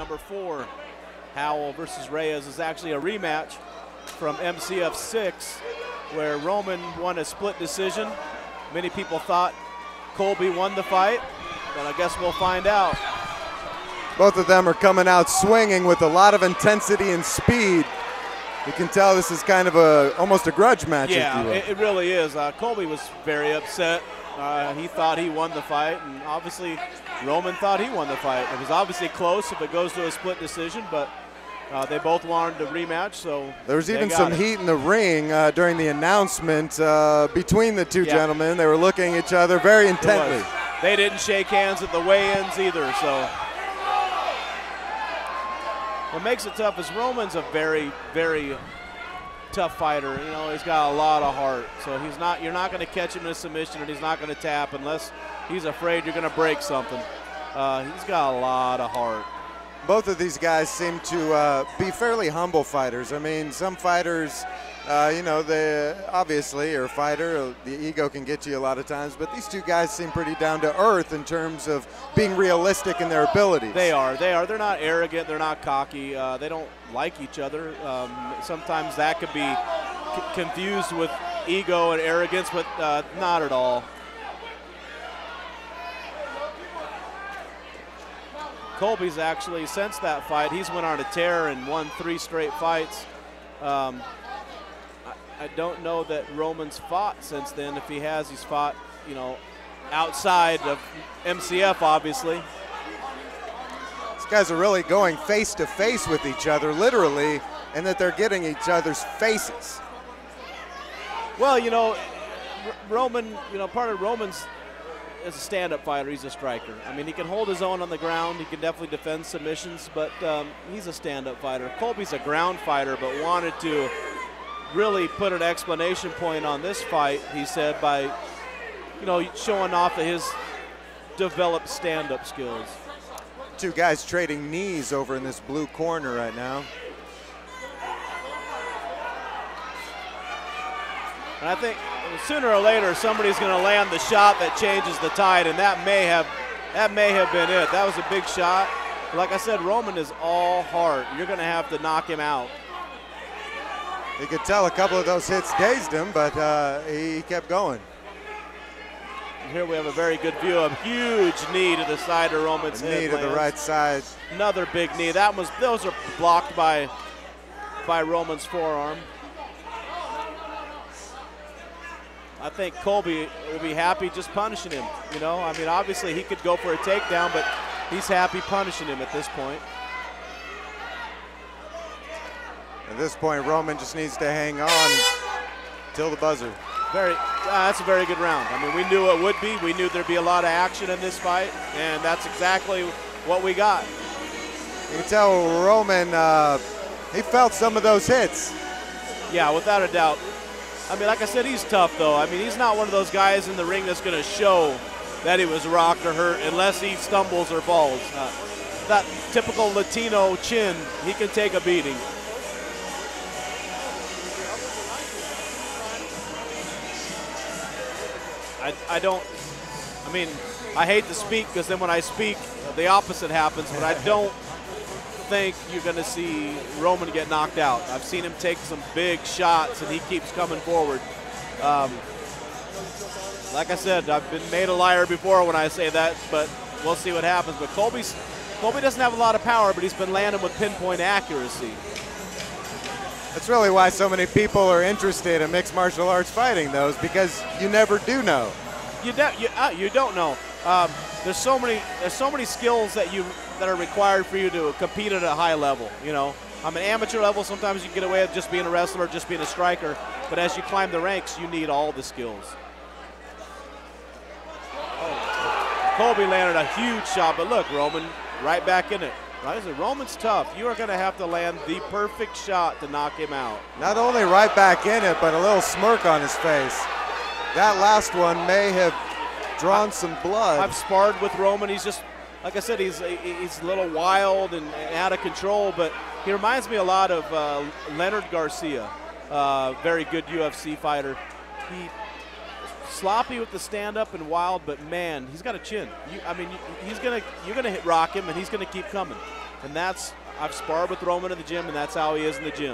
number 4, Howell versus Reyes, is actually a rematch from MCF 6, where Roman won a split decision. Many people thought Kolby won the fight, but I guess we'll find out. Both of them are coming out swinging with a lot of intensity and speed. You can tell this is kind of almost a grudge match. Yeah, it really is. Kolby was very upset. He thought he won the fight, and obviously Roman thought he won the fight. It was obviously close if it goes to a split decision, but they both wanted a rematch, so there was even some heat in the ring during the announcement between the two gentlemen. They were looking at each other very intently. They didn't shake hands at the weigh-ins either, so. What makes it tough is Roman's a very, very tough fighter. You know, he's got a lot of heart, so you're not going to catch him in a submission, and he's not going to tap unless he's afraid you're going to break something. He's got a lot of heart. Both of these guys seem to be fairly humble fighters. I mean, some fighters, you know, they obviously are a fighter. The ego can get you a lot of times, but these two guys seem pretty down to earth in terms of being realistic in their abilities. They are. They're not arrogant. They're not cocky. They don't like each other. Sometimes that could be confused with ego and arrogance, but not at all. Kolby's actually, since that fight, he's went on a tear and won 3 straight fights. I don't know that Roman's fought since then. If he has, he's fought, you know, outside of MCF, obviously. These guys are really going face to face with each other, literally, and that they're getting each other's faces. Well, you know, Roman, you know, part of Roman's is a stand-up fighter. He's a striker. I mean, he can hold his own on the ground. He can definitely defend submissions, but he's a stand-up fighter. Kolby's a ground fighter, but wanted to really put an explanation point on this fight, he said, by, you know, showing off of his developed stand-up skills. Two guys trading knees over in this blue corner right now. And I think sooner or later somebody's going to land the shot that changes the tide, and that may have been it. That was a big shot. Like I said, Roman is all heart. You're going to have to knock him out. You could tell a couple of those hits dazed him, but he kept going. And here we have a very good view of huge knee to the side of Roman's head. Knee to the right side. Another big knee. Those are blocked by Roman's forearm. I think Kolby will be happy just punishing him. You know, I mean, obviously he could go for a takedown, but he's happy punishing him at this point. At this point, Roman just needs to hang on till the buzzer. That's a very good round. I mean, we knew it would be. We knew there'd be a lot of action in this fight, and that's exactly what we got. You can tell Roman, he felt some of those hits. Yeah, without a doubt. I mean, like I said, he's tough, though. I mean, he's not one of those guys in the ring that's going to show that he was rocked or hurt unless he stumbles or falls. That typical Latino chin, he can take a beating. I hate to speak because then when I speak, the opposite happens, but I don't think you're going to see Roman get knocked out. I've seen him take some big shots, and he keeps coming forward. Like I said, I've been made a liar before when I say that, but we'll see what happens. But Kolby doesn't have a lot of power, but he's been landing with pinpoint accuracy. That's really why so many people are interested in mixed martial arts fighting, though, is because you never do know. You don't know. There's so many skills that are required for you to compete at a high level. You know, on an amateur level, sometimes you can get away with just being a wrestler, just being a striker. But as you climb the ranks, you need all the skills. Oh, Kolby landed a huge shot, but look, Roman right back in it. Right? I said, Roman's tough. You are going to have to land the perfect shot to knock him out. Not only right back in it, but a little smirk on his face. That last one may have drawn some blood. I've sparred with Roman. He's just, like I said, he's a little wild and out of control, but he reminds me a lot of Leonard Garcia, very good UFC fighter. He sloppy with the stand-up and wild, but man, he's got a chin. You're gonna rock him, and he's gonna keep coming. And I've sparred with Roman in the gym, and that's how he is in the gym.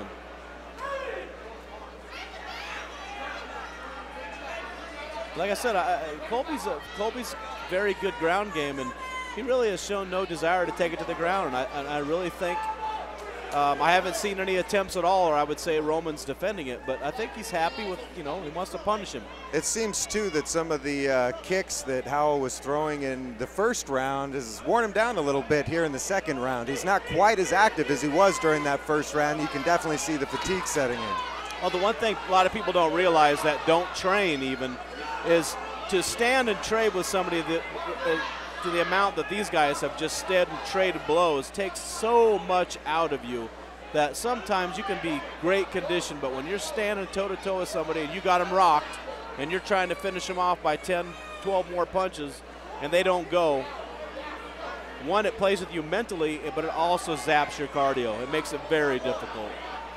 Like I said, Kolby's very good ground game, and he really has shown no desire to take it to the ground. And I really think I haven't seen any attempts at all, or I would say Roman's defending it. But I think he's happy with, he wants to punish him. It seems, too, that some of the kicks that Howell was throwing in the first round has worn him down a little bit here in the second round. He's not quite as active as he was during that first round. You can definitely see the fatigue setting in. Well, the one thing a lot of people don't realize that don't train even is to stand and trade with somebody that to the amount that these guys have just stood and traded blows takes so much out of you that sometimes you can be great condition, but when you're standing toe-to-toe with somebody and you got them rocked and you're trying to finish them off by 10, 12 more punches and they don't go, one, it plays with you mentally, but it also zaps your cardio. It makes it very difficult.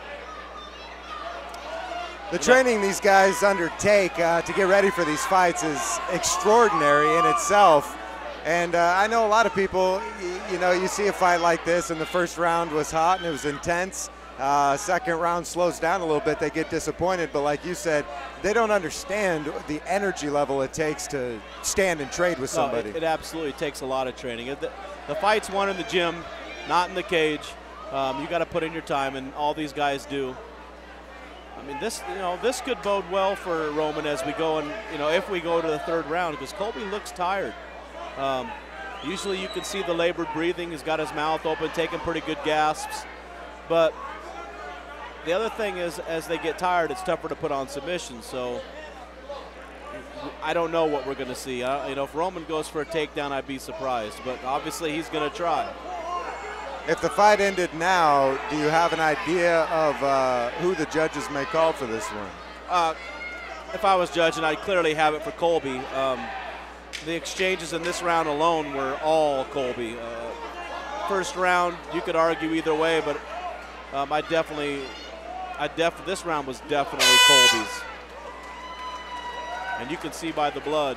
The training these guys undertake to get ready for these fights is extraordinary in itself. And I know a lot of people, you see a fight like this and the first round was hot and it was intense. Second round slows down a little bit, they get disappointed. But like you said, they don't understand the energy level it takes to stand and trade with somebody. No, it absolutely takes a lot of training. The fight's won in the gym, not in the cage. You got to put in your time, and all these guys do. I mean, this could bode well for Roman as we go, and if we go to the third round, because Kolby looks tired. Usually you can see the labored breathing. He's got his mouth open, taking pretty good gasps. But the other thing is, as they get tired, it's tougher to put on submissions. So I don't know what we're going to see. If Roman goes for a takedown, I'd be surprised. But obviously he's going to try. If the fight ended now, do you have an idea of who the judges may call for this one? If I was judging, I'd clearly have it for Kolby. The exchanges in this round alone were all Kolby. First round, you could argue either way, but this round was definitely Kolby's. And you can see by the blood.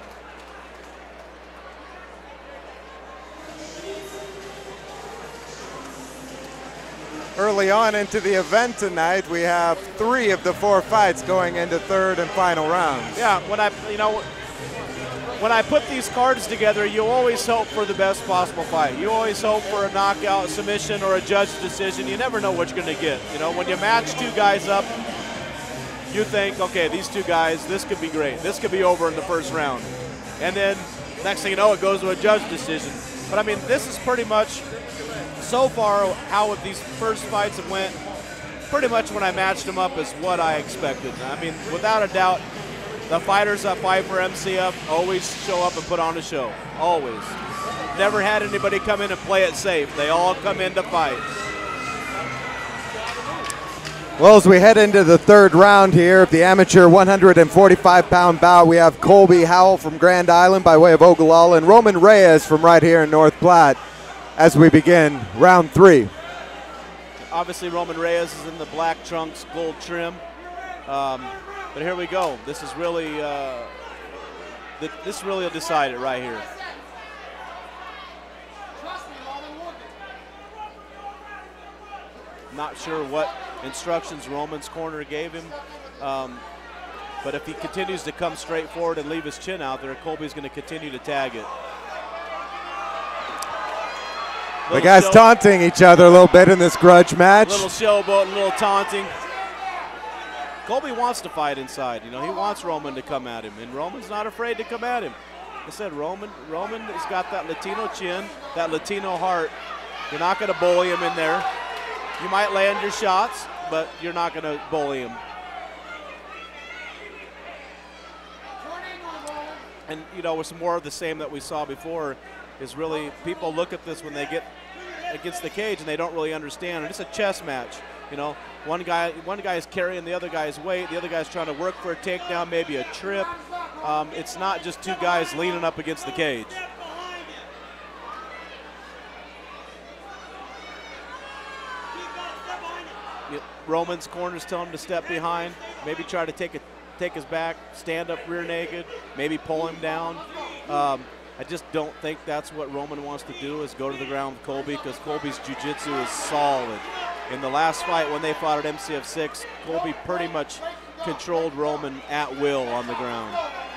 Early on into the event tonight, we have 3 of the 4 fights going into third and final rounds. Yeah, when I put these cards together, you always hope for the best possible fight. You always hope for a knockout, submission, or a judge decision. You never know what you're going to get. When you match 2 guys up, you think, okay, these 2 guys, this could be great. This could be over in the first round. And then next thing you know, it goes to a judge decision. But I mean, this is pretty much, so far, how these first fights have went, pretty much when I matched them up is what I expected. I mean, without a doubt, the fighters that fight for MCF always show up and put on a show, always. Never had anybody come in and play it safe. They all come in to fight. Well, as we head into the third round here of the amateur 145-pound bout, we have Kolby Howell from Grand Island by way of Ogallala and Ramon Reyes from right here in North Platte as we begin round 3. Obviously, Ramon Reyes is in the black trunks, gold trim. But here we go. This is really, this really will decide it right here. Not sure what instructions Roman's corner gave him, but if he continues to come straight forward and leave his chin out there, Kolby's going to continue to tag it. The guys taunting each other a little bit in this grudge match. A little showboat, a little taunting. Kolby wants to fight inside. He wants Roman to come at him, and Roman's not afraid to come at him. I said Roman has got that Latino chin, that Latino heart. You're not going to bully him in there. You might land your shots, but you're not going to bully him. And, with some more of the same that we saw before is really people look at this when they get against the cage and they don't really understand. And it's a chess match. One guy is carrying the other guy's weight. The other guy's trying to work for a takedown, maybe a trip. It's not just 2 guys leaning up against the cage. Roman's corners tell him to step behind, maybe try to take his back, stand up rear naked, maybe pull him down. I just don't think that's what Roman wants to do, is go to the ground with Kolby, because Kolby's jiu-jitsu is solid. In the last fight when they fought at MCF 6, Kolby pretty much controlled Roman at will on the ground.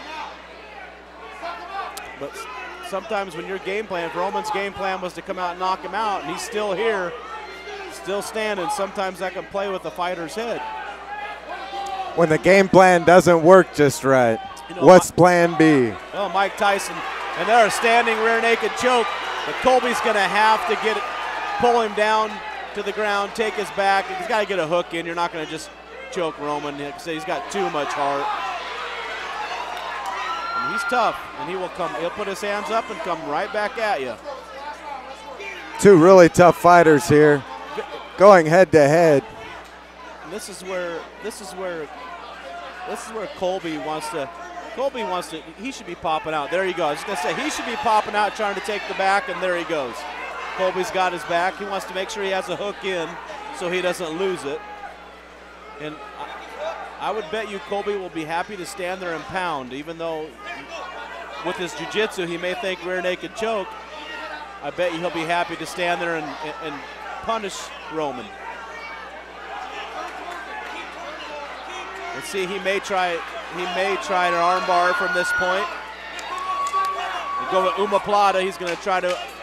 But sometimes when your game plan, if Roman's game plan was to come out and knock him out, and he's still here, still standing, sometimes that can play with the fighter's head. When the game plan doesn't work just right, what's plan B? Oh, Mike Tyson, and they're a standing rear naked choke, but Kolby's going to have to pull him down to the ground, take his back. He's got to get a hook in. You're not going to just choke Roman. Like I say, he's got too much heart. And he's tough, and he'll put his hands up and come right back at you. Two really tough fighters here, going head to head. And this is where Kolby wants to, he should be popping out. There you go. I was just going to say, he should be popping out trying to take the back, and there he goes. Kolby's got his back. He wants to make sure he has a hook in so he doesn't lose it. And I would bet you Kolby will be happy to stand there and pound, even though with his jiu-jitsu he may think rear naked choke. I bet you he'll be happy to stand there and punish Roman. Let's see, he may try an arm bar from this point. We'll go with omoplata. He is going to try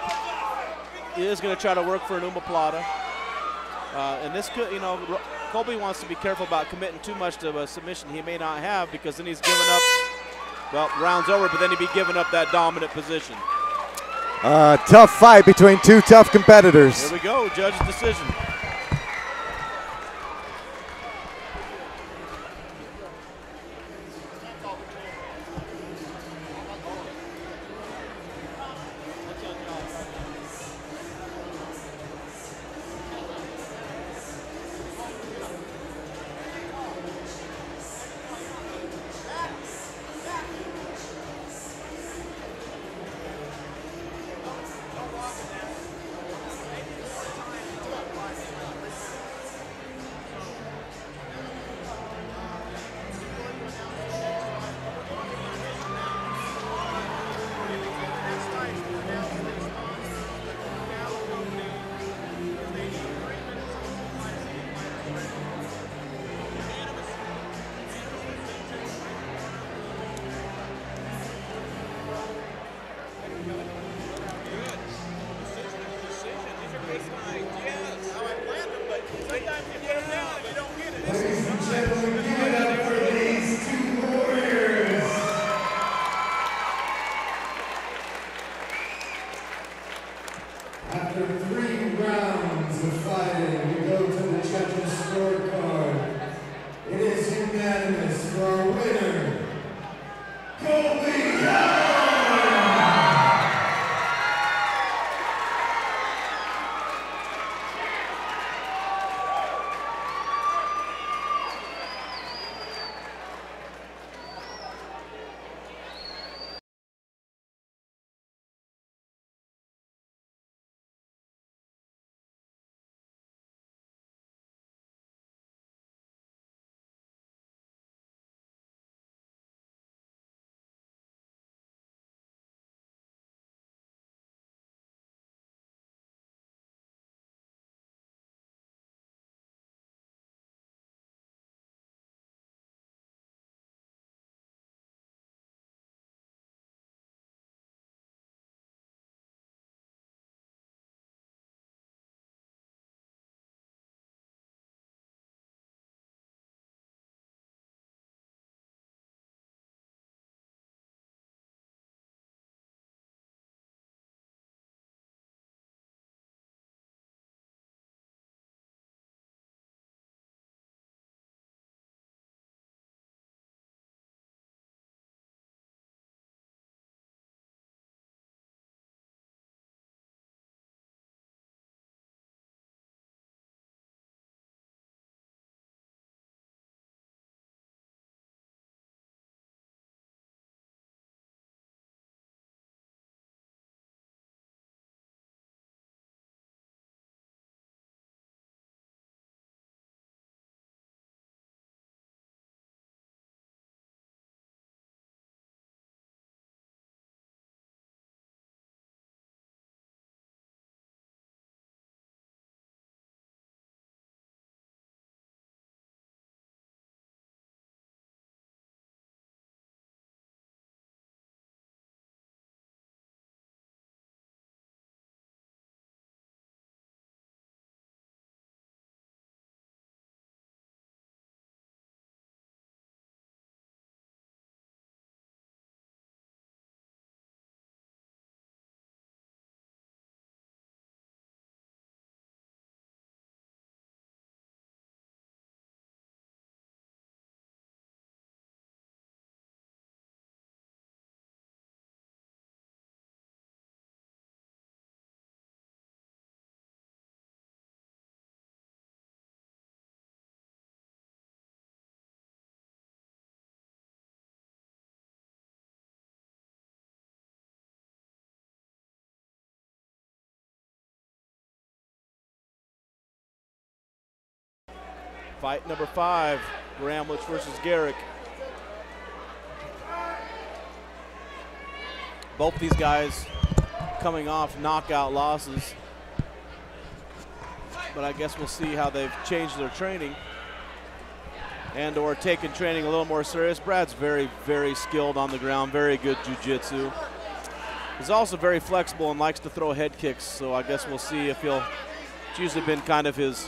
to work for an omoplata. And this could, Kolby wants to be careful about committing too much to a submission he may not have, because then he's giving up, well, round's over, but then he'd be giving up that dominant position. Tough fight between two tough competitors. Here we go, judge's decision. After 3 rounds of fighting, we go to the judges' scorecard. It is unanimous for our winner, Kolby Howell! Fight number 5, Gramlich versus Garrick. Both these guys coming off knockout losses. But I guess we'll see how they've changed their training and or taken training a little more serious. Brad's very, very skilled on the ground, very good jiu-jitsu. He's also very flexible and likes to throw head kicks, so I guess we'll see if he'll, it's usually been kind of his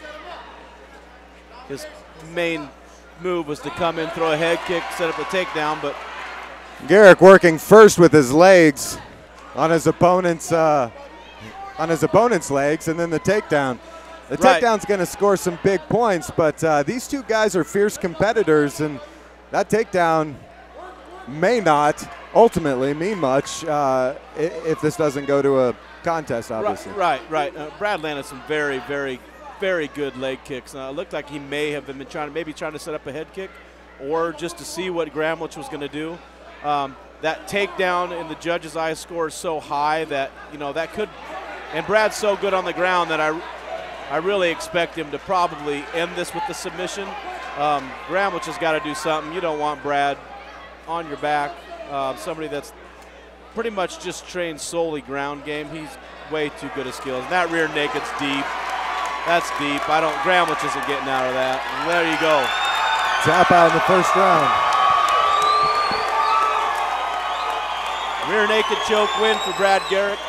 main move was to come in, throw a head kick, set up a takedown, but Garrick working first with his legs on his opponent's legs, and then the takedown. The takedown's going to score some big points, but these two guys are fierce competitors, and that takedown may not ultimately mean much if this doesn't go to a contest, obviously. Right. Brad landed some very, very, very good leg kicks. It looked like he may have been trying to set up a head kick or just to see what Gramlich was going to do. That takedown in the judge's eyes score is so high that, that could, and Brad's so good on the ground that I really expect him to probably end this with the submission. Gramlich has got to do something. You don't want Brad on your back. Somebody that's pretty much just trained solely ground game. He's way too good at skills. And that rear naked's deep. That's deep. Gramlich isn't getting out of that. And there you go. Tap out in the first round. Rear naked choke win for Brad Garrick.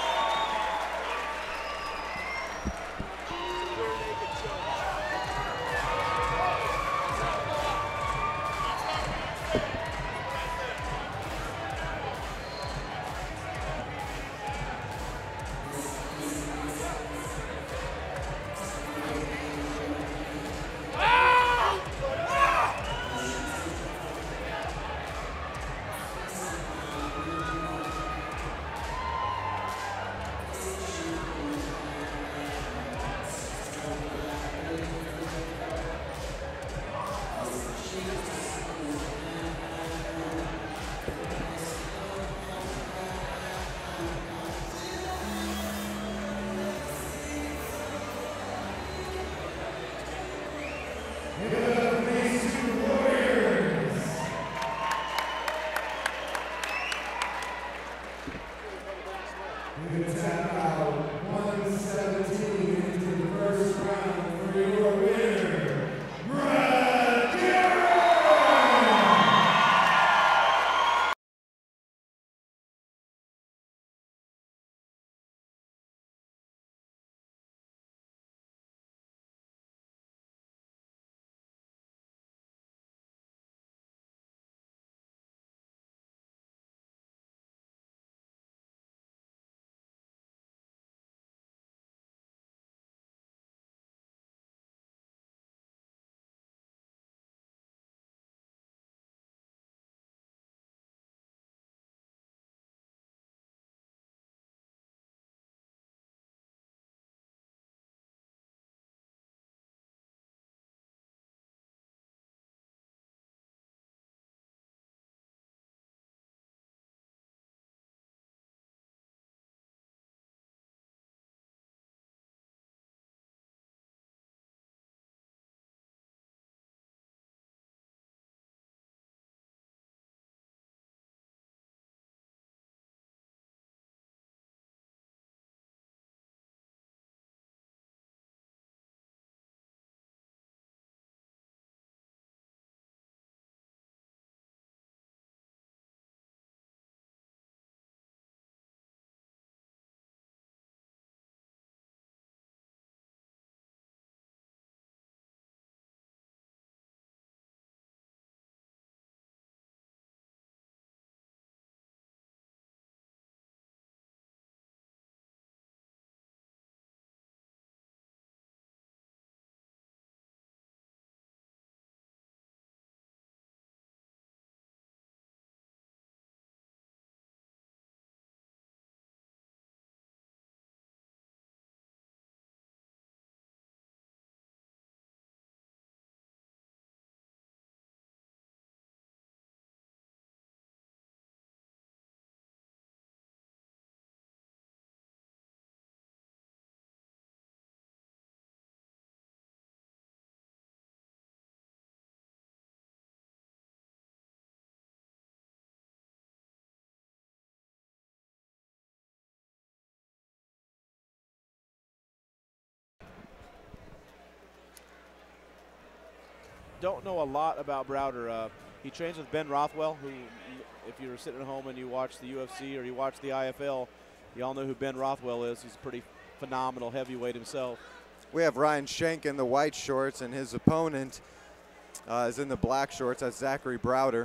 don't know a lot about Browder. He trains with Ben Rothwell, who, if you're sitting at home and you watch the UFC or you watch the IFL, you all know who Ben Rothwell is. He's a pretty phenomenal heavyweight himself. We have Ryan Shank in the white shorts, and his opponent is in the black shorts. That's Zachary Browder.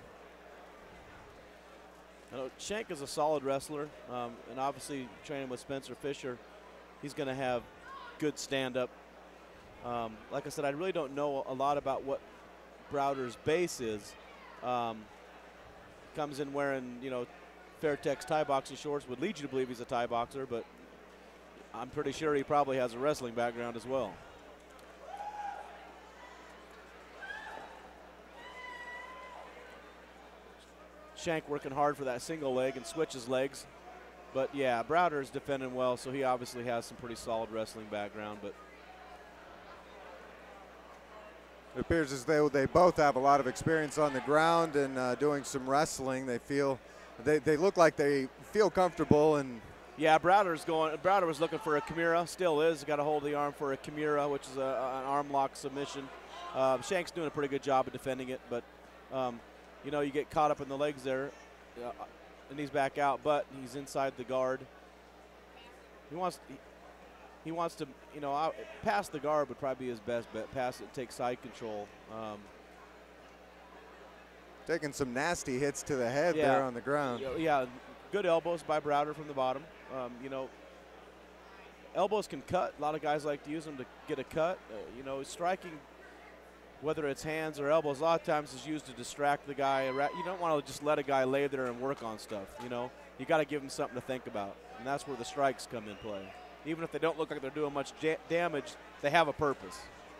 Shank is a solid wrestler, and obviously training with Spencer Fisher, he's going to have good stand-up. Like I said, I really don't know a lot about what Browder's base is. Comes in wearing, Fairtex Thai boxing shorts would lead you to believe he's a Thai boxer, but I'm pretty sure he probably has a wrestling background as well. Shank working hard for that single leg and switches legs. But, yeah, Browder is defending well, so he obviously has some pretty solid wrestling background. But it appears as though they both have a lot of experience on the ground and doing some wrestling. They look like they feel comfortable. And yeah, Browder was looking for a Kimura, still is. Got to hold the arm for a Kimura, which is an arm lock submission. Shank's doing a pretty good job of defending it, but you get caught up in the legs there, and he's back out, but he's inside the guard. He wants to, pass the guard would probably be his best bet. Pass it, take side control. Taking some nasty hits to the head there on the ground. Yeah, good elbows by Browder from the bottom. Elbows can cut. A lot of guys like to use them to get a cut. Striking, whether it's hands or elbows, a lot of times is used to distract the guy. You don't want to just let a guy lay there and work on stuff. You got to give him something to think about, and that's where the strikes come in play. Even if they don't look like they're doing much damage, they have a purpose.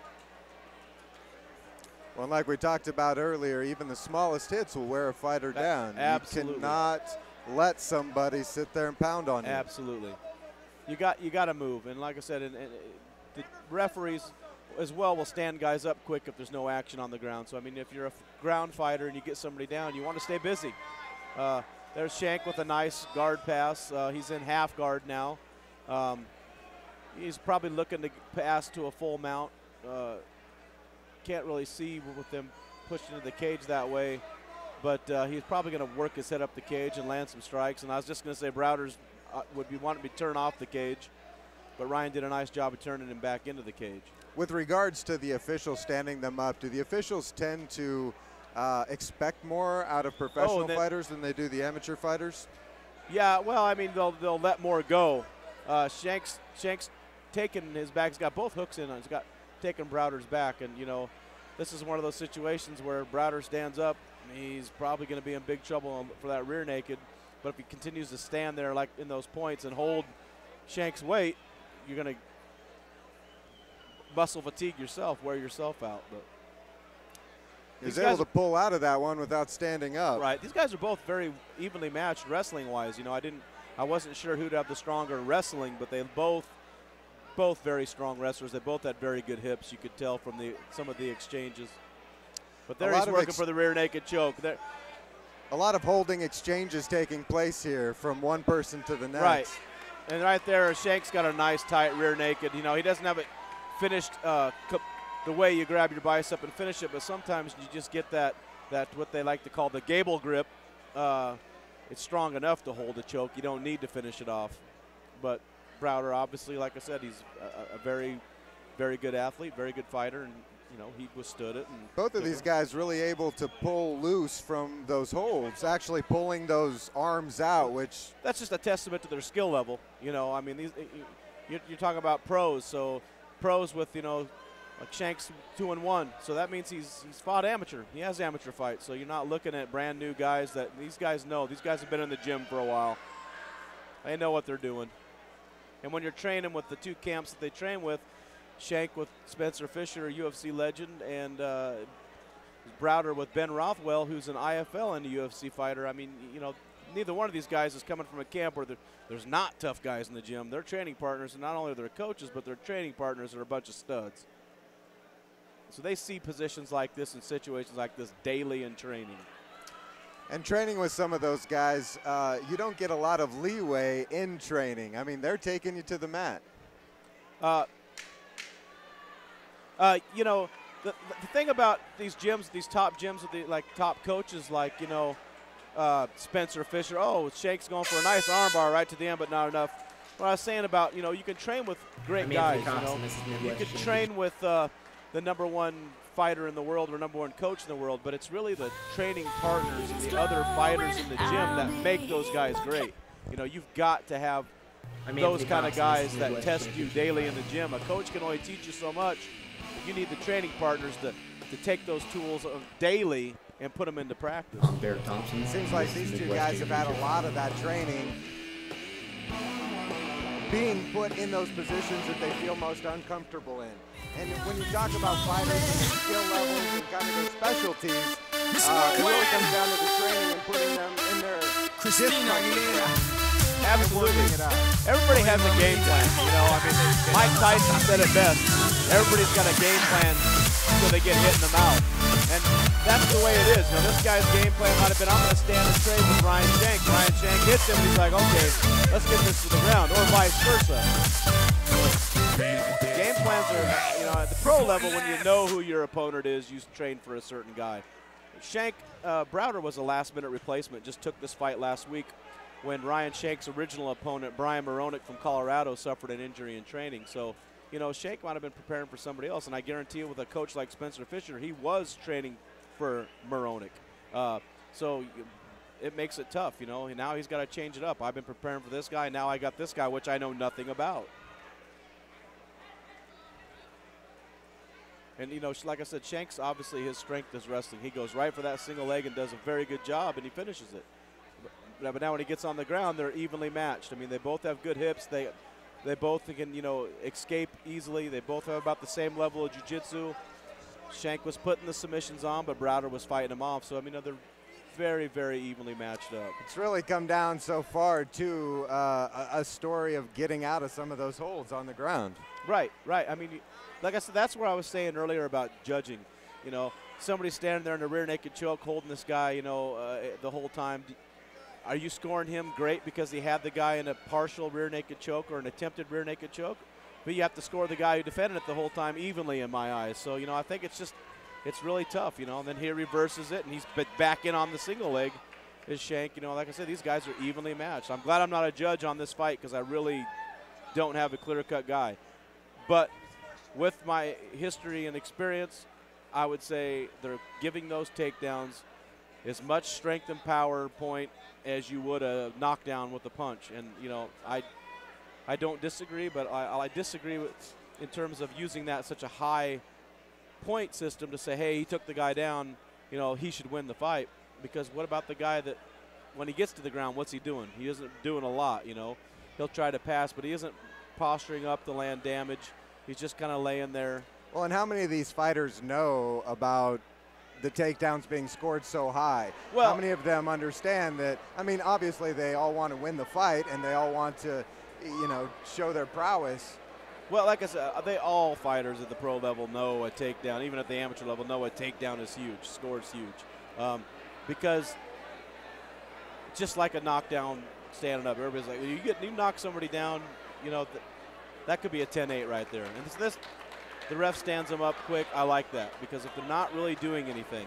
Well, like we talked about earlier, even the smallest hits will wear a fighter down. Absolutely. You cannot let somebody sit there and pound on you. Absolutely. You got to move, and like I said, and the referees as well will stand guys up quick if there's no action on the ground. So, I mean, if you're a ground fighter and you get somebody down, you want to stay busy. There's Shank with a nice guard pass. He's in half guard now. He's probably looking to pass to a full mount. Can't really see with them pushed into the cage that way, but he's probably going to work his head up the cage and land some strikes. And I was just going to say Browder's would be wanting to be turned off the cage, but Ryan did a nice job of turning him back into the cage. With regards to the officials standing them up, do the officials tend to expect more out of professional fighters than they do the amateur fighters? Yeah, well, I mean, they'll let more go. Shank's taken his back. He's got both hooks in. He's got taken Browder's back, and this is one of those situations where Browder stands up. He's probably going to be in big trouble for that rear naked. But if he continues to stand there like in those points and hold Shank's weight, you're going to muscle fatigue yourself, wear yourself out. But he's able to pull out of that one without standing up. Right. These guys are both very evenly matched wrestling-wise. I wasn't sure who'd have the stronger wrestling, but they both very strong wrestlers. They both had very good hips. You could tell from some of the exchanges. But there he's working for the rear naked choke. A lot of holding exchanges taking place here from one person to the next. Right. And right there, Shank's got a nice tight rear naked. He doesn't have it finished the way you grab your bicep and finish it, but sometimes you just get that what they like to call the Gable grip. It's strong enough to hold a choke. You don't need to finish it off. But Browder, obviously, like I said, he's a very, very good athlete, very good fighter, and he withstood it. And both of these guys really able to pull loose from those holds, actually pulling those arms out, which that's just a testament to their skill level. I mean, you're talking about pros, so pros with like Shank's 2-1, so that means he's fought amateur. He has amateur fights, so you're not looking at brand new guys. That these guys know. These guys have been in the gym for a while. They know what they're doing. And when you're training with the two camps that they train with, Shank with Spencer Fisher, a UFC legend, and Browder with Ben Rothwell, who's an IFL and a UFC fighter. I mean, neither one of these guys is coming from a camp where there's not tough guys in the gym. They're training partners, and not only are they coaches, but they're training partners are a bunch of studs. So they see positions like this and situations like this daily in training. And training with some of those guys, you don't get a lot of leeway in training. I mean, they're taking you to the mat. the thing about these gyms, these top gyms with the like top coaches, like Spencer Fisher. Oh, Shank's going for a nice armbar right to the end, but not enough. What I was saying about you can train with great guys. You can train with the #1 fighter in the world or #1 coach in the world, but it's really the training partners and the other fighters in the gym that make those guys great. You've got to have those kind of guys that test you daily in the gym. A coach can only teach you so much. You need the training partners to take those tools daily and put them into practice. It seems like these two guys have had a lot of that training, being put in those positions that they feel most uncomfortable in. And when you talk about fighters and their skill levels and kind of their specialties, it really comes down to the training and putting them in their Absolutely. Everybody has a game plan. Mike Tyson said it best. Everybody's got a game plan so they get hit in the mouth. And that's the way it is. This guy's game plan might have been, I'm going to stand and trade with Ryan Shank. Ryan Shank hits him, and he's like, okay, let's get this to the ground, or vice versa. Game plans are, at the pro level, when you know who your opponent is, you train for a certain guy. Shank, Browder was a last-minute replacement, just took this fight last week when Ryan Shank's original opponent, Brian Moronic from Colorado, suffered an injury in training. So, Shank might have been preparing for somebody else, and I guarantee you with a coach like Spencer Fisher, he was training for Moronic. So it makes it tough, Now he's got to change it up. I've been preparing for this guy. Now I got this guy, which I know nothing about. And, like I said, Shank's obviously his strength is wrestling. He goes right for that single leg and does a very good job, and he finishes it. But now when he gets on the ground, they're evenly matched. They both have good hips. They both can, escape easily. They both have about the same level of jiu-jitsu. Shank was putting the submissions on, but Browder was fighting him off. So, they're very, very evenly matched up. It's really come down so far to a story of getting out of some of those holds on the ground. Right. Like I said, that's where I was saying earlier about judging. Somebody standing there in a rear naked choke holding this guy, the whole time. Are you scoring him great because he had the guy in a partial rear naked choke or an attempted rear naked choke? But you have to score the guy who defended it the whole time evenly in my eyes. So, I think it's really tough, And then he reverses it, and he's back in on the single leg. Is Shank, like I said, these guys are evenly matched. I'm glad I'm not a judge on this fight because I really don't have a clear-cut guy. But with my history and experience, I would say they're giving those takedowns as much strength and power point as you would a knockdown with a punch. And, I don't disagree, but I disagree with in terms of using that such a high point system to say, hey, he took the guy down, he should win the fight. Because what about the guy that when he gets to the ground, what's he doing? He isn't doing a lot, He'll try to pass, but he isn't posturing up to land damage. He's just kind of laying there. Well, and how many of these fighters know about the takedowns being scored so high? Well, how many of them understand that? Obviously they all want to win the fight and they all want to, show their prowess. Well, like I said, all fighters at the pro level know a takedown, even at the amateur level, know a takedown is huge, score's huge. Because just like a knockdown standing up, everybody's like, you knock somebody down, that could be a 10-8 right there. And the ref stands them up quick. I like that because if they're not really doing anything,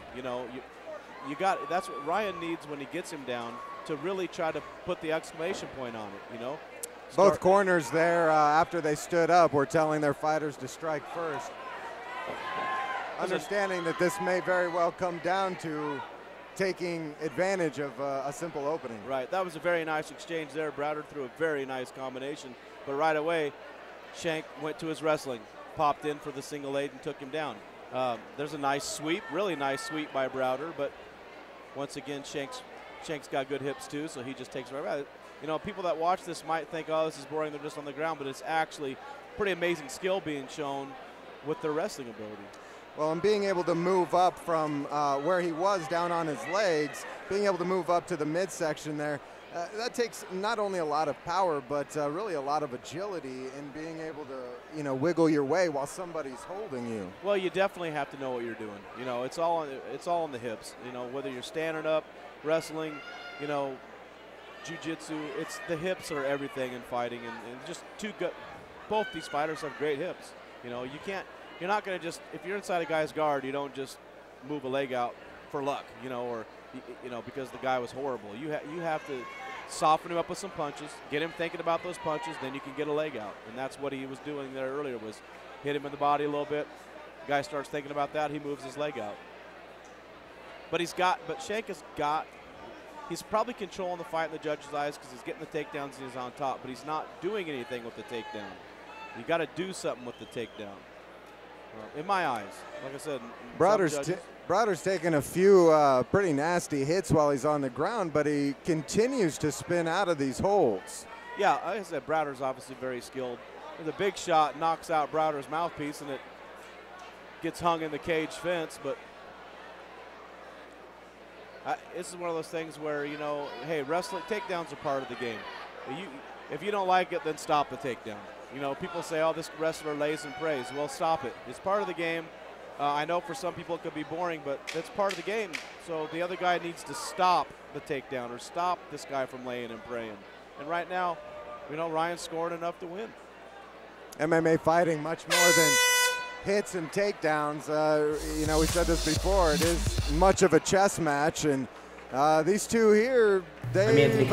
that's what Ryan needs when he gets him down to really try to put the exclamation point on it, Both corners there after they stood up were telling their fighters to strike first. Understanding that this may very well come down to taking advantage of a simple opening. Right, that was a very nice exchange there. Browder threw a very nice combination, but right away, Shank went to his wrestling, popped in for the single leg and took him down. There's a nice sweep, really nice sweep by Browder, but once again, Shank's got good hips too, so he just takes it right back. People that watch this might think, oh, this is boring, they're just on the ground, but it's actually pretty amazing skill being shown with their wrestling ability. Well, and being able to move up from where he was down on his legs, being able to move up to the midsection there, that takes not only a lot of power, but really a lot of agility in being able to, wiggle your way while somebody's holding you. Well, you definitely have to know what you're doing. It's all in the hips. Whether you're standing up, wrestling, jiu-jitsu, it's the hips are everything in fighting, and just both these fighters have great hips. You you're not going to just, if you're inside a guy's guard, you don't just move a leg out for luck, you know, or, you know, because the guy was horrible. You have to soften him up with some punches, get him thinking about those punches, then you can get a leg out. And that's what he was doing there earlier, was hit him in the body a little bit. Guy starts thinking about that, he moves his leg out. But Shank has got, he's probably controlling the fight in the judge's eyes because he's getting the takedowns and he's on top, but he's not doing anything with the takedown. You got to do something with the takedown. In my eyes, like I said, Browder's taken a few pretty nasty hits while he's on the ground, but he continues to spin out of these holds. Yeah, like I said, Browder's obviously very skilled. The big shot knocks out Browder's mouthpiece, and it gets hung in the cage fence. But this is one of those things where, you know, hey, wrestling takedowns are part of the game. If you don't like it, then stop the takedown. You know, people say, oh, this wrestler lays and prays. Well, stop it. It's part of the game. I know for some people it could be boring, but that's part of the game. So the other guy needs to stop the takedown or stop this guy from laying and praying. And right now, you know, Ryan's scored enough to win. MMA fighting much more than hits and takedowns. You know, we said this before. It is much of a chess match, and these two here, they've been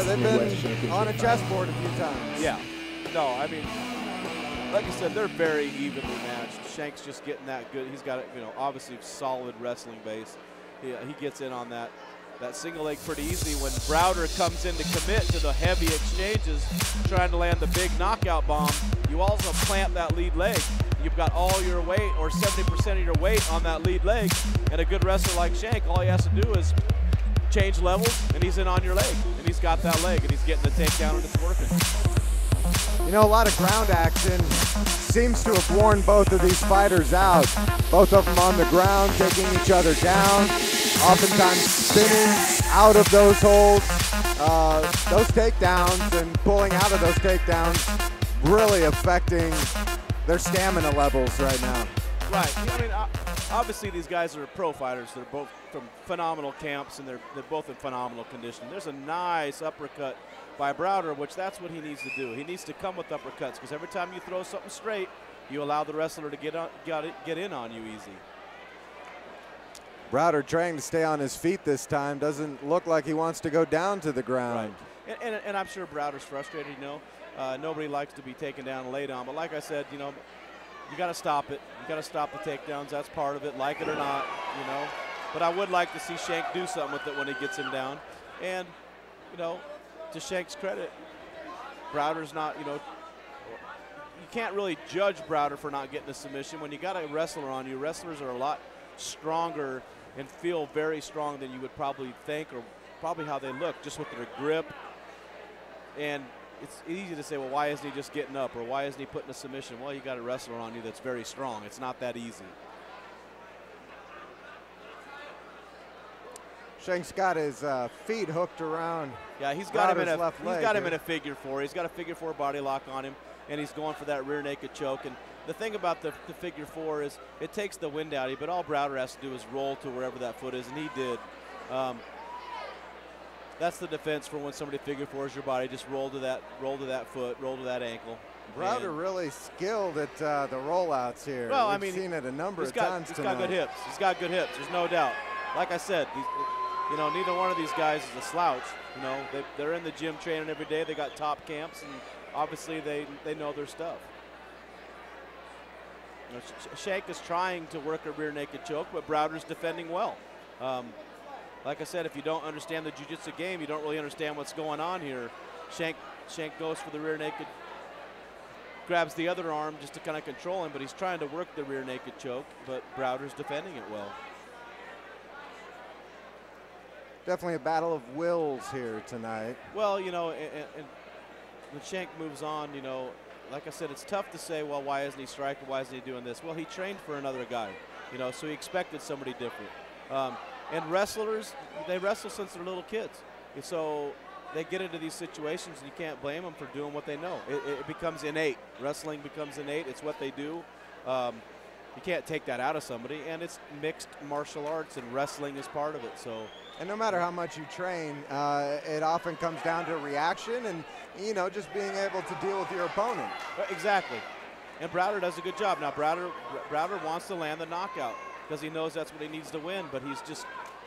on a chessboard a few times. Yeah. No, I mean, like I said, they're very evenly matched. Shank's just getting that good. He's got, you know, obviously solid wrestling base. He gets in on that single leg pretty easy. When Browder comes in to commit to the heavy exchanges, trying to land the big knockout bomb, you also plant that lead leg. You've got all your weight, or 70% of your weight, on that lead leg. And a good wrestler like Shank, all he has to do is change levels, and he's in on your leg. And he's got that leg, and he's getting the takedown, and it's working. You know, a lot of ground action seems to have worn both of these fighters out. Both of them on the ground, taking each other down, oftentimes spinning out of those holds. Those takedowns and pulling out of those takedowns really affecting their stamina levels right now. Right. I mean, obviously these guys are pro fighters. They're both from phenomenal camps, and they're both in phenomenal condition. There's a nice uppercut by Browder, which that's what he needs to do. He needs to come with uppercuts, because every time you throw something straight, you allow the wrestler to get in on you easy. Browder trying to stay on his feet this time. Doesn't look like he wants to go down to the ground. Right. And I'm sure Browder's frustrated, you know. Nobody likes to be taken down and laid on, but like I said, you know, you got to stop it. You got to stop the takedowns. That's part of it, like it or not, you know. But I would like to see Shank do something with it when he gets him down. And, you know, to Shank's credit, Browder's not, you know, you can't really judge Browder for not getting a submission. When you got a wrestler on you, wrestlers are a lot stronger and feel very strong than you would probably think, or probably how they look, just with their grip. And it's easy to say, well, why isn't he just getting up, or why isn't he putting a submission? Well, you got a wrestler on you that's very strong. It's not that easy. Shank's got his feet hooked around. Yeah, he's got him in a figure four. He's got a figure four body lock on him, and he's going for that rear naked choke. And the thing about the figure four is it takes the wind out of you, but all Browder has to do is roll to wherever that foot is, and he did. That's the defense for when somebody figure fours your body. Just roll to that foot, roll to that ankle. Browder really skilled at the rollouts here. Well, We've seen it a number of times tonight. He's got good hips. He's got good hips. There's no doubt. Like I said, you know, neither one of these guys is a slouch. You know, they're in the gym training every day. They got top camps, and obviously they know their stuff. You know, Shank is trying to work a rear naked choke, but Browder's defending well. Like I said, if you don't understand the jiu-jitsu game, you don't really understand what's going on here. Shank goes for the rear naked, grabs the other arm just to kind of control him, but he's trying to work the rear naked choke, but Browder's defending it well. Definitely a battle of wills here tonight. Well, you know, and when Shank moves on, you know, like I said, it's tough to say, well, why isn't he striking? Why isn't he doing this? Well, he trained for another guy, you know, so he expected somebody different. And wrestlers, they wrestle since they're little kids. And so they get into these situations, and you can't blame them for doing what they know. It becomes innate. Wrestling becomes innate. It's what they do. You can't take that out of somebody, and it's mixed martial arts, and wrestling is part of it. So. And no matter how much you train, it often comes down to reaction and, you know, just being able to deal with your opponent. Exactly. And Browder does a good job. Now, Browder wants to land the knockout because he knows that's what he needs to win, but he's just,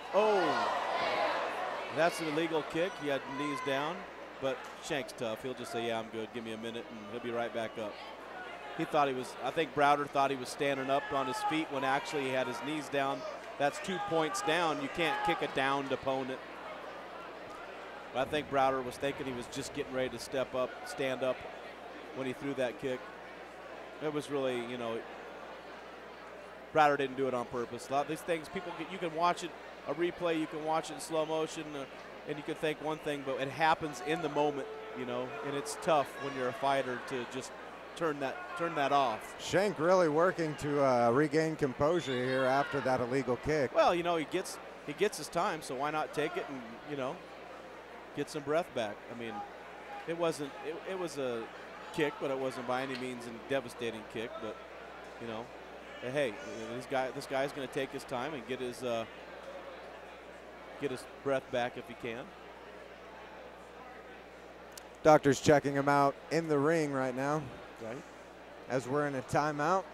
that's an illegal kick. He had knees down, but Shank's tough. He'll just say, yeah, I'm good. Give me a minute, and he'll be right back up. He thought he was, I think Browder thought he was standing up on his feet when actually he had his knees down. That's 2 points down. You can't kick a downed opponent. But I think Browder was thinking he was just getting ready to step up, stand up when he threw that kick. It was really, you know, Browder didn't do it on purpose. A lot of these things, you can watch it, a replay, you can watch it in slow motion, and you can think one thing, but it happens in the moment, you know, and it's tough when you're a fighter to just turn that off. Shank really working to regain composure here after that illegal kick. Well, you know, he gets his time, so why not take it and, you know, get some breath back. I mean, it was a kick, but it wasn't by any means a devastating kick. But, you know, hey, this guy's going to take his time and get his breath back if he can. Doctor's checking him out in the ring right now. Right. As we're in a timeout.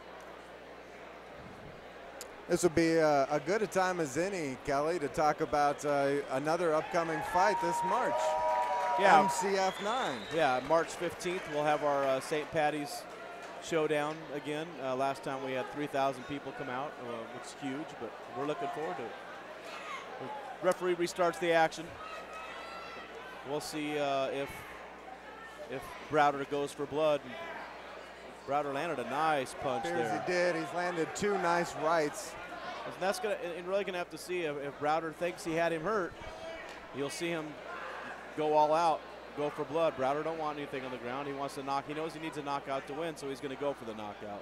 This would be a good a time as any, Kelly, to talk about another upcoming fight this March. Yeah. MCF 9. Yeah, March 15th, we'll have our St. Patty's showdown again. Last time we had 3,000 people come out, which is huge, but we're looking forward to it. The referee restarts the action. We'll see if Browder goes for blood. Browder landed a nice punch there. He did. He's landed 2 nice rights. And that's really gonna have to see if Browder thinks he had him hurt. You'll see him go all out, go for blood. Browder don't want anything on the ground. He wants to knock. He knows he needs a knockout to win, so he's gonna go for the knockout.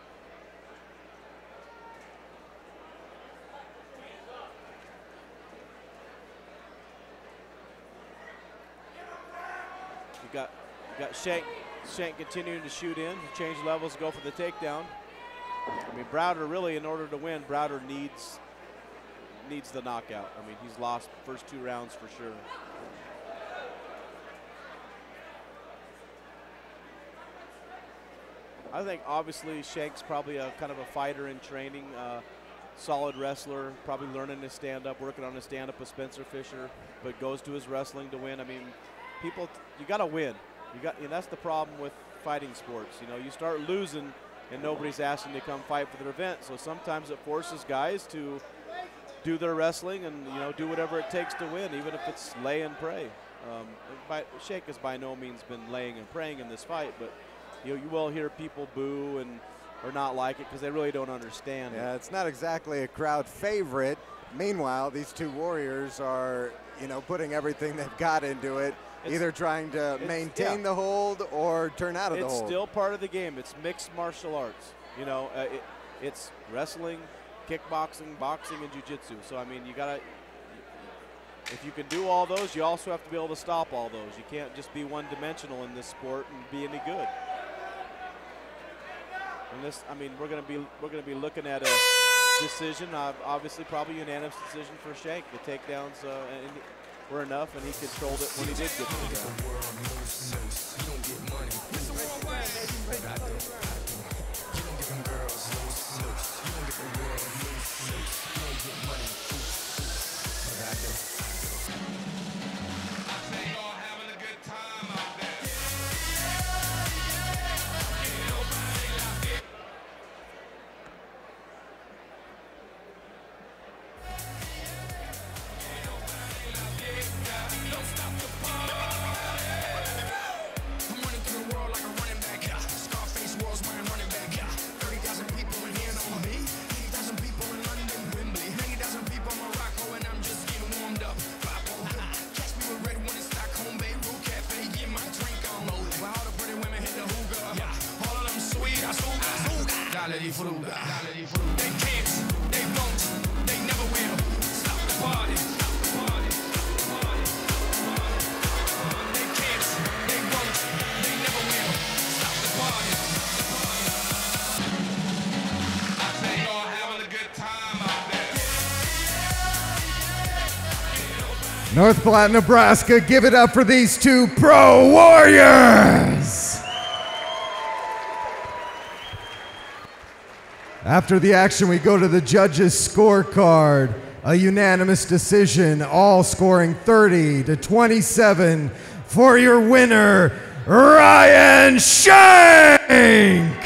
You got Shank continuing to shoot in, change levels, go for the takedown. I mean, Browder really, in order to win, Browder needs the knockout. I mean, he's lost the first 2 rounds for sure. I think obviously Shank's probably a kind of a fighter in training, solid wrestler, probably learning to stand up, working on his stand up with Spencer Fisher, but goes to his wrestling to win. I mean, you got to win. And that's the problem with fighting sports. You know, you start losing and nobody's asking to come fight for their event. So sometimes it forces guys to do their wrestling and, you know, do whatever it takes to win, even if it's lay and pray. Shank has by no means been laying and praying in this fight, but you will hear people boo or not like it because they really don't understand. Yeah, it's not exactly a crowd favorite. Meanwhile, these 2 warriors are, you know, putting everything they've got into it. Either trying to maintain the hold or turn out of the hold. It's still part of the game. It's mixed martial arts. You know, it's wrestling, kickboxing, boxing, and jiu-jitsu. So, I mean, if you can do all those, you also have to be able to stop all those. You can't just be one-dimensional in this sport and be any good. And this, I mean, we're gonna be looking at a decision, obviously probably unanimous decision for Shank. The takedowns were enough, and he controlled it when he did get to the ground. North Platte, Nebraska, give it up for these 2 pro warriors. After the action, we go to the judges' scorecard. A unanimous decision, all scoring 30-27 for your winner, Ryan Shank!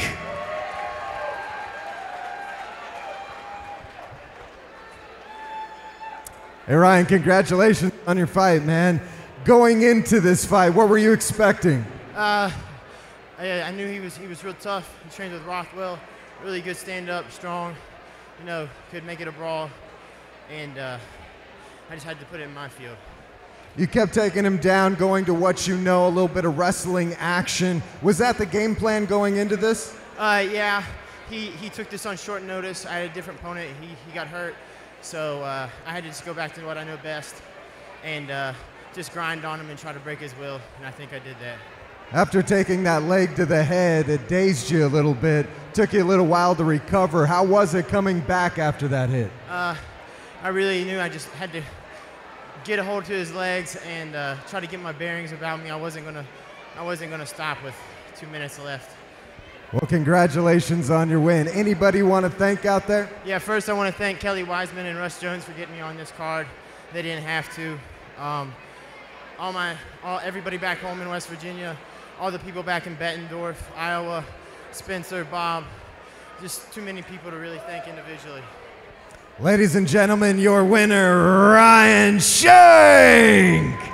Hey Ryan, congratulations on your fight, man. Going into this fight, what were you expecting? I knew he was real tough. He trained with Rothwell, really good stand-up, strong. You know, could make it a brawl, and I just had to put it in my field. You kept taking him down, going to what you know, a little bit of wrestling action. Was that the game plan going into this? Yeah, he took this on short notice. I had a different opponent. He got hurt, so I had to just go back to what I know best and just grind on him and try to break his will, and I think I did that. After taking that leg to the head, it dazed you a little bit. Took you a little while to recover. How was it coming back after that hit? I really knew I just had to get a hold to his legs and try to get my bearings about me. I wasn't gonna stop with 2 minutes left. Well, congratulations on your win. Anybody you want to thank out there? Yeah, first I want to thank Kelly Wiseman and Russ Jones for getting me on this card. They didn't have to. Everybody back home in West Virginia, all the people back in Bettendorf, Iowa, Spencer, Bob, just too many people to really thank individually. Ladies and gentlemen, your winner, Ryan Shank!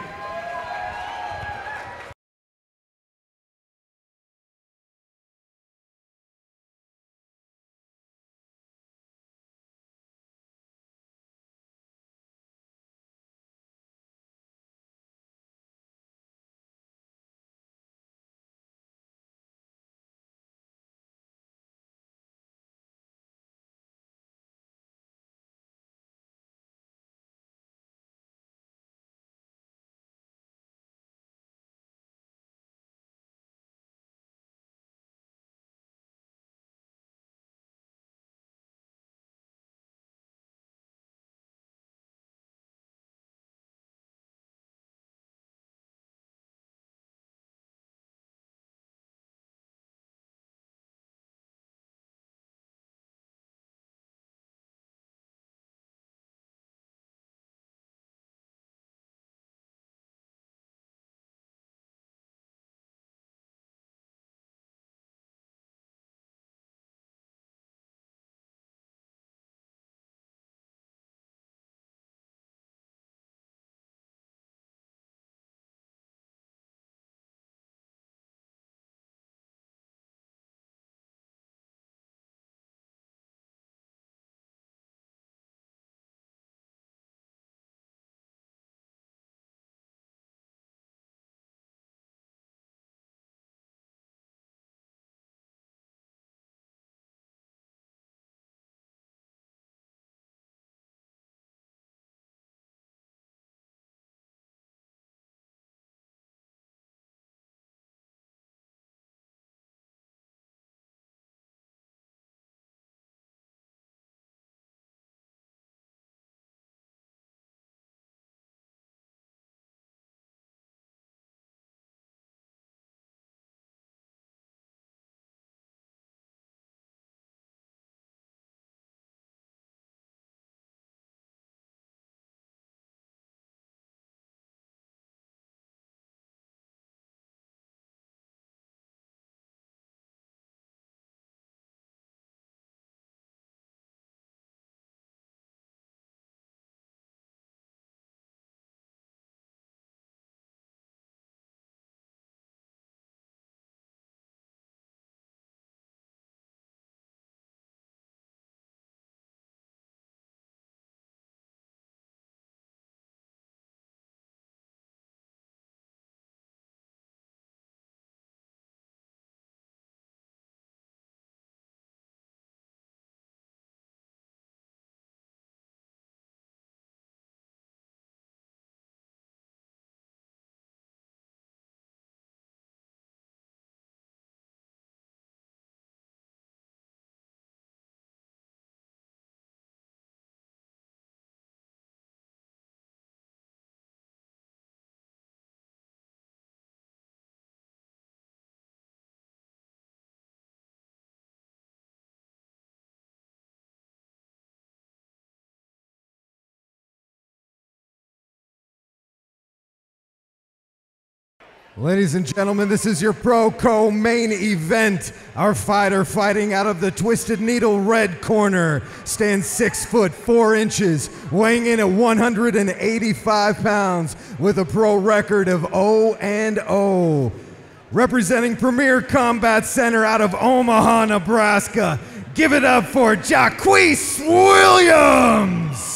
Ladies and gentlemen, this is your Pro Co-main event. Our fighter fighting out of the Twisted Needle red corner stands 6 foot 4 inches, weighing in at 185 pounds with a pro record of 0-0. Representing Premier Combat Center out of Omaha, Nebraska, give it up for Jacquees Williams.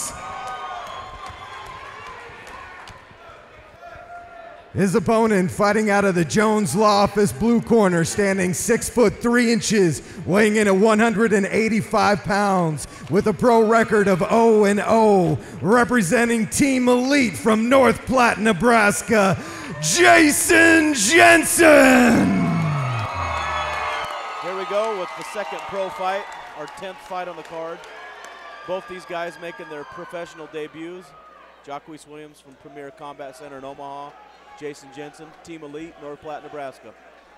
His opponent fighting out of the Jones Law Office blue corner, standing 6 foot 3 inches, weighing in at 185 pounds with a pro record of 0-0, representing Team Elite from North Platte, Nebraska, Jason Jensen. Here we go with the second pro fight, our 10th fight on the card. Both these guys making their professional debuts. Jacquees Williams from Premier Combat Center in Omaha. Jason Jensen, Team Elite, North Platte, Nebraska.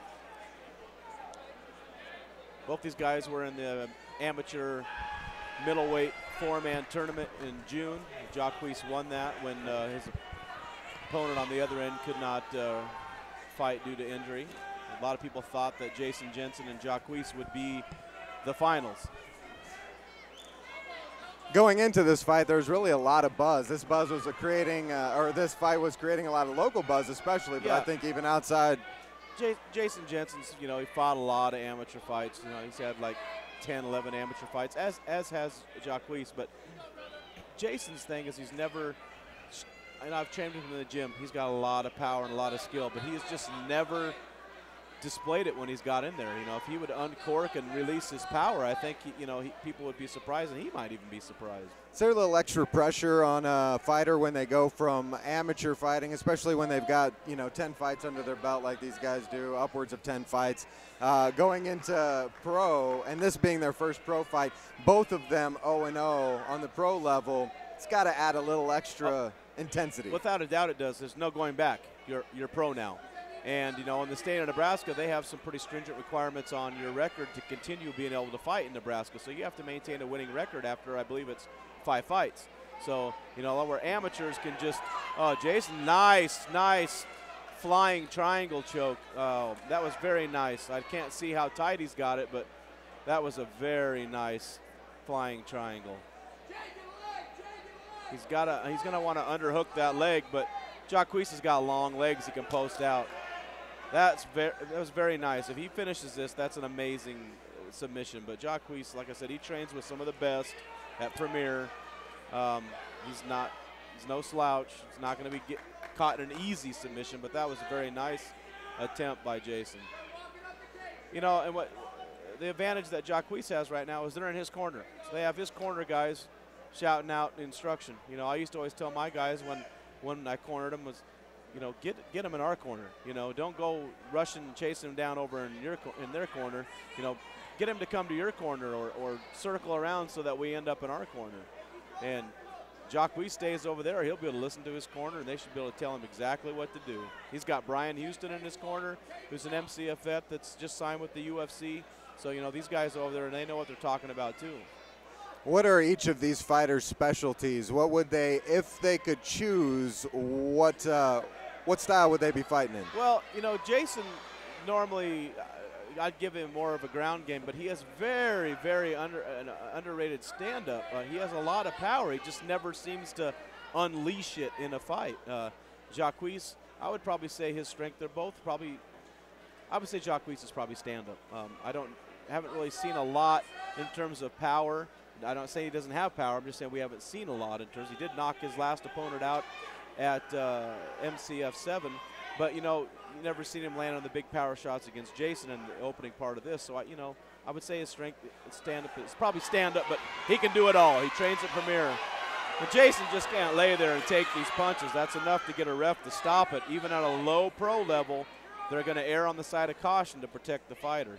Both these guys were in the amateur middleweight 4-man tournament in June. Jacquees won that when his opponent on the other end could not fight due to injury. A lot of people thought that Jason Jensen and Jacquees would be the finals. Going into this fight, there's really a lot of buzz. This buzz was creating, or this fight was creating a lot of local buzz, especially. But yeah. I think even outside, Jason Jensen's, you know, he fought a lot of amateur fights. You know, he's had like 10, 11 amateur fights, as has Jacquees. But Jason's thing is he's never, and I've trained him in the gym. He's got a lot of power and a lot of skill, but he has just never displayed it when he's got in there. You know, if he would uncork and release his power, I think people would be surprised, and he might even be surprised. Is there a little extra pressure on a fighter when they go from amateur fighting, especially when they've got 10 fights under their belt like these guys do, upwards of 10 fights, going into pro, and this being their first pro fight, both of them 0-0 on the pro level? It's got to add a little extra intensity. Without a doubt, it does. There's no going back. You're pro now. And, you know, in the state of Nebraska, they have some pretty stringent requirements on your record to continue being able to fight in Nebraska. So you have to maintain a winning record after, I believe it's 5 fights. So, you know, where amateurs can just, oh, Jason, nice flying triangle choke. Oh, that was very nice. I can't see how tight he's got it, but that was a very nice flying triangle. He's going to want to underhook that leg, but Jacquees has got long legs he can post out. That was very nice. If he finishes this, that's an amazing submission. But Jacquees, like I said, he trains with some of the best at Premier. He's no slouch. He's not going to be caught in an easy submission, but that was a very nice attempt by Jason. You know, and what the advantage that Jacquees has right now is they're in his corner. So they have his corner guys shouting out instruction. You know, I used to always tell my guys when I cornered them was, you know, get them in our corner. You know, don't go rushing and chasing them down over in their corner. You know, get them to come to your corner or circle around so that we end up in our corner. And Jacquees stays over there. He'll be able to listen to his corner, and they should be able to tell him exactly what to do. He's got Brian Houston in his corner, who's an MCF vet that's just signed with the UFC. So, you know, these guys over there, and they know what they're talking about too. What are each of these fighters' specialties? What would they, if they could choose, what style would they be fighting in? Well, you know, Jason normally, I'd give him more of a ground game, but he has very, very underrated stand-up. He has a lot of power. He just never seems to unleash it in a fight. Jacquees, I would probably say his strength, they're both probably, I would say Jacquees is probably stand-up. I haven't really seen a lot in terms of power. I don't say he doesn't have power. I'm just saying we haven't seen a lot in terms. He did knock his last opponent out at MCF 7, but you know, you never seen him land on the big power shots against Jason in the opening part of this. So I would say his strength, stand-up, is probably stand-up, but he can do it all. He trains at Premier. But Jason just can't lay there and take these punches. That's enough to get a ref to stop it. Even at a low pro level, they're going to err on the side of caution to protect the fighter.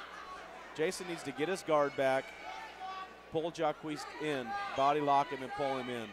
Jason needs to get his guard back, pull Jacquees in, body lock him, and pull him in.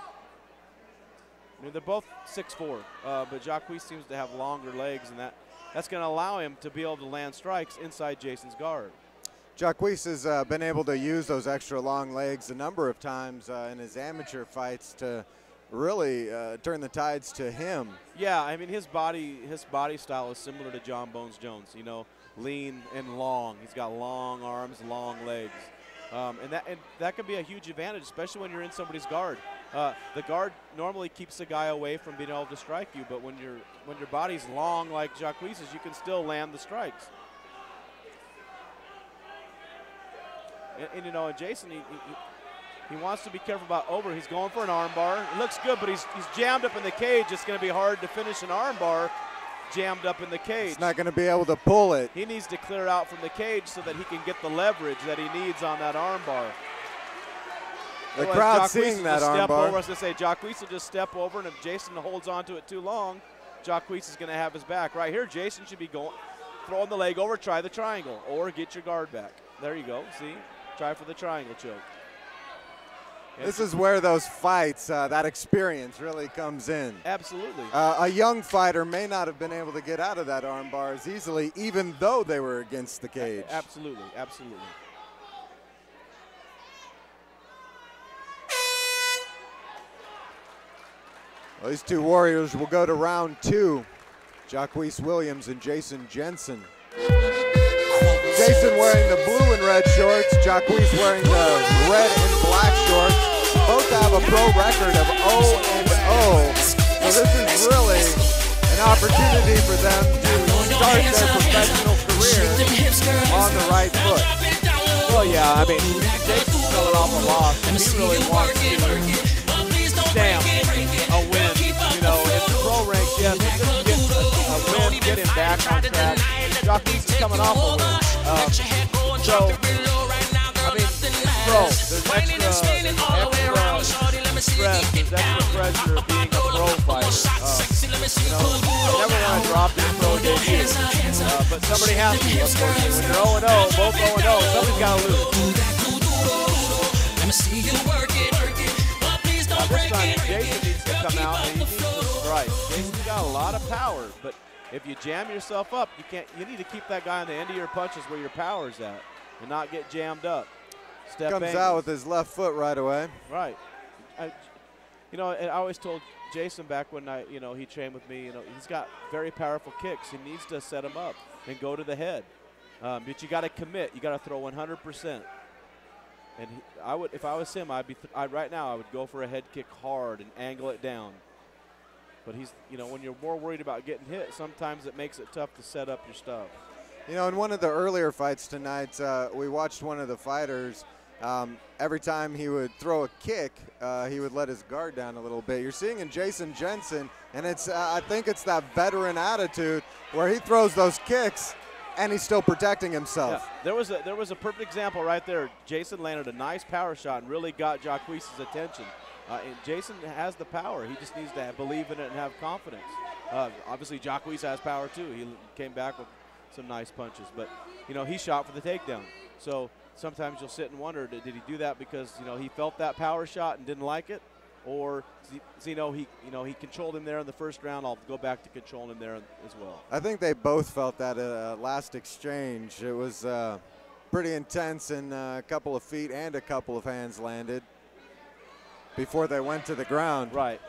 I mean, they're both 6'4", but Jacquees seems to have longer legs, and that's going to allow him to be able to land strikes inside Jason's guard. Jacquees has been able to use those extra long legs a number of times in his amateur fights to really turn the tides to him. Yeah, I mean his body style is similar to John Bones Jones. You know, lean and long. He's got long arms, long legs, and that can be a huge advantage, especially when you're in somebody's guard. The guard normally keeps the guy away from being able to strike you, but when your body's long like Jacquese's, you can still land the strikes. And you know, Jason, he wants to be careful about over. He's going for an arm bar. It looks good, but he's jammed up in the cage. It's going to be hard to finish an arm bar jammed up in the cage. He's not going to be able to pull it. He needs to clear out from the cage so that he can get the leverage that he needs on that arm bar. The crowd's seeing that arm bar. I was going to say, Jacquese will just step over, and if Jason holds on to it too long, Jacquese is going to have his back. Right here, Jason should be throwing the leg over, try the triangle, or get your guard back. There you go. See? Try for the triangle choke. This is where those fights, that experience really comes in. Absolutely. A young fighter may not have been able to get out of that arm bar as easily, even though they were against the cage. Absolutely, absolutely. Well, these two warriors will go to round 2. Jacquese Williams and Jason Jensen. Jason wearing the blue and red shorts, Jacquese wearing the red and black shorts. Both have a pro record of 0-0. So this is really an opportunity for them to start their professional career on the right foot. Well, yeah, I mean, Jason's coming off a loss, and he really wants to stamp a win. You know, in the pro ranks, yes, just get a win, get him back on track. Jacquese is coming off a win. So, I mean, pro, there's extra stress, there's extra pressure of being a pro fighter. You know, I never want to drop your pro debut, but somebody has to, unfortunately. When you're 0-0, both 0-0, somebody's got to lose. This time, Jason needs to come out and he needs to strike. Jason's got a lot of power, but if you jam yourself up, you need to keep that guy on the end of your punches where your power's at and not get jammed up. Step Comes angles. out with his left foot right away. Right. You know, I always told Jason back when he trained with me, you know, he's got very powerful kicks. He needs to set them up and go to the head. But you got to commit. You got to throw 100%. And if I was him, right now I would go for a head kick hard and angle it down. But when you're more worried about getting hit, sometimes it makes it tough to set up your stuff. You know, in one of the earlier fights tonight, we watched one of the fighters. Every time he would throw a kick, he would let his guard down a little bit. You're seeing in Jason Jensen, and I think it's that veteran attitude where he throws those kicks and he's still protecting himself. Yeah, there was a perfect example right there. Jason landed a nice power shot and really got Jacquese's attention. And Jason has the power. He just needs to believe in it and have confidence. Obviously, Jacquese has power too. He came back with some nice punches, but he shot for the takedown. So sometimes you'll sit and wonder, did he do that because he felt that power shot and didn't like it, or he controlled him there in the first round? I'll go back to controlling him there as well. I think they both felt that last exchange. It was pretty intense, and a couple of feet and a couple of hands landed before they went to the ground. Right.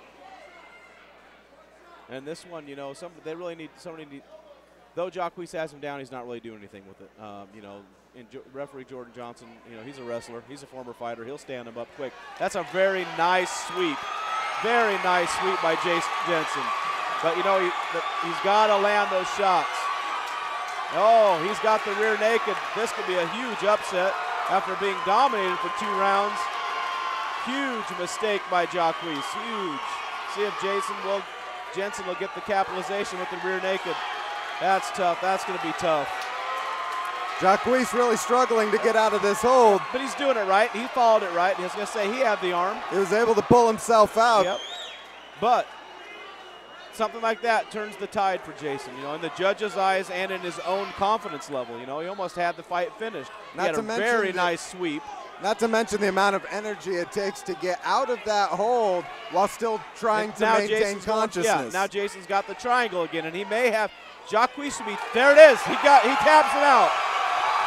And this one, they really need somebody. Though Jacquese has him down, he's not really doing anything with it. Referee Jordan Johnson, he's a wrestler. He's a former fighter. He'll stand him up quick. That's a very nice sweep. Very nice sweep by Jason Jensen. But, he's got to land those shots. Oh, he's got the rear naked. This could be a huge upset after being dominated for 2 rounds. Huge mistake by Jacquese. Huge. See if Jensen will get the capitalization with the rear naked. That's tough. That's going to be tough. Jacquese really struggling to get out of this hold. But he's doing it right. He followed it right. He was going to say he had the arm. He was able to pull himself out. Yep. But something like that turns the tide for Jason, in the judge's eyes and in his own confidence level. He almost had the fight finished. He had a very nice sweep. Not to mention the amount of energy it takes to get out of that hold while still trying to maintain consciousness. Now Jason's got the triangle again, and he may have Jacquese. There it is. He taps it out.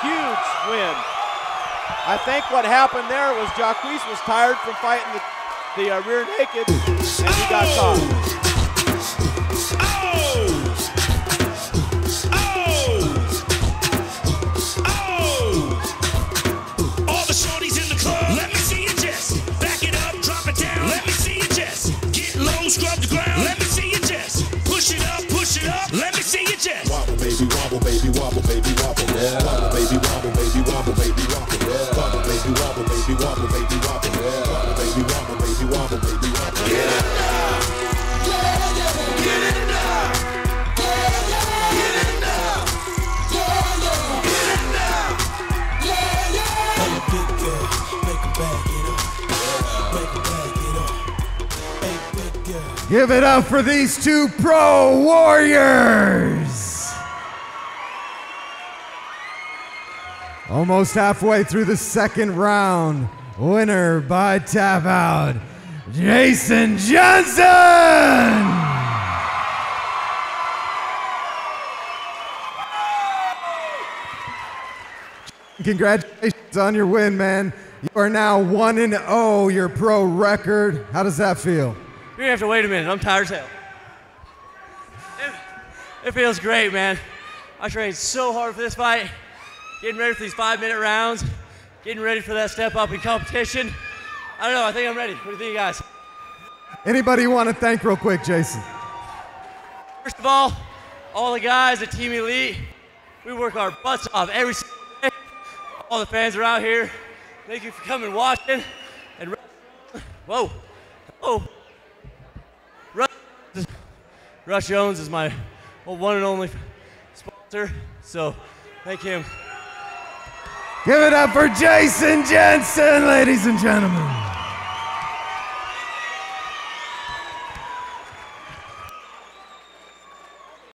Huge win. I think what happened there was Jacquese was tired from fighting the rear naked, and he got caught. All the shorties in the club, let me see you just back it up, drop it down. Let me see you just get low, scrub the ground. Let me see you just push it up, let me see you just wobble, baby, wobble, baby, wobble, baby, wobble, yeah. Wobble, baby, wobble, baby, wobble, baby, wobble, yeah. Wobble, baby, wobble, baby, wobble, baby, wobble, yeah. Wobble, baby, wobble, baby, wobble, baby, wobble. Get it now, get it now, get it now, get it now. Hey, big girl, make 'em back it up, make 'em back it up. Hey, big girl. Give it up for these two pro warriors. Almost halfway through the second round. Winner by tap out, Jason Johnson. Congratulations on your win, man. You are now 1-0, your pro record. How does that feel? You're gonna have to wait a minute. I'm tired as hell. It feels great, man. I trained so hard for this fight, getting ready for these 5-minute rounds, getting ready for that step up in competition. I don't know, I think I'm ready. What do you think, guys? Anybody you want to thank real quick, Jason? First of all the guys at Team Elite, we work our butts off every single day. All the fans are out here. Thank you for coming watching. And whoa, Rush Jones is my one and only sponsor, so thank him. Give it up for Jason Jensen, ladies and gentlemen.